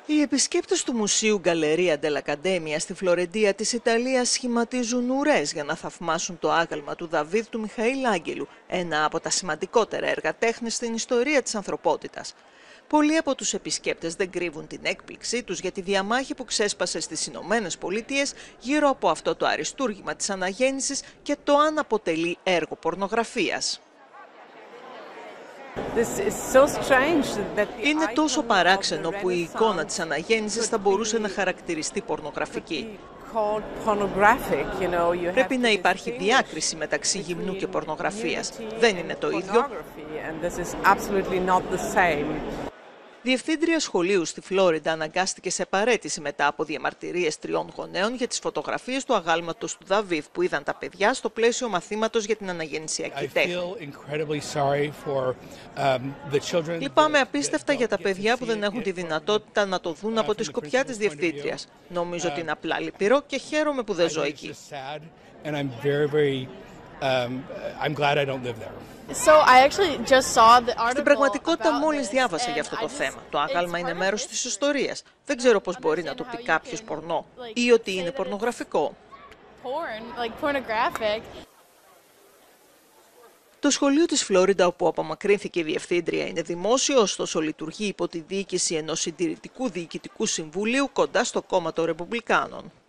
Οι επισκέπτες του Μουσείου Γκαλερία dell'Accademia στη Φλωρεντία της Ιταλίας σχηματίζουν ουρές για να θαυμάσουν το άγαλμα του Δαβίδ του Μιχαήλ Άγγελου, ένα από τα σημαντικότερα έργα τέχνης στην ιστορία της ανθρωπότητας. Πολλοί από τους επισκέπτες δεν κρύβουν την έκπληξή τους για τη διαμάχη που ξέσπασε στις Ηνωμένες Πολιτείες γύρω από αυτό το αριστούργημα της αναγέννησης και το αν αποτελεί έργο πορνογραφίας. Είναι τόσο παράξενο που η εικόνα της αναγέννησης θα μπορούσε να χαρακτηριστεί πορνογραφική. Πρέπει να υπάρχει διάκριση μεταξύ γυμνού και πορνογραφίας. Δεν είναι το ίδιο. Διευθύντρια σχολείου στη Φλόριντα αναγκάστηκε σε παραίτηση μετά από διαμαρτυρίες 3 γονέων για τις φωτογραφίες του αγάλματος του Δαβίδ που είδαν τα παιδιά στο πλαίσιο μαθήματος για την αναγεννησιακή τέχνη. Λυπάμαι απίστευτα για τα παιδιά που δεν έχουν τη δυνατότητα να το δουν από τη σκοπιά της διευθύντριας. Νομίζω ότι είναι απλά λυπηρό και χαίρομαι που δεν ζω εκεί. Στην πραγματικότητα μόλις διάβασα για αυτό το θέμα. Το άγαλμα είναι μέρος της ιστορίας. Δεν ξέρω πώς μπορεί να το πει κάποιος πορνό ή ότι είναι πορνογραφικό. Το σχολείο της Φλόριντα, όπου απομακρύνθηκε η διευθύντρια, είναι δημόσιο, ωστόσο λειτουργεί υπό τη διοίκηση ενός συντηρητικού διοικητικού συμβουλίου κοντά στο κόμμα των Ρεπουμπλικάνων.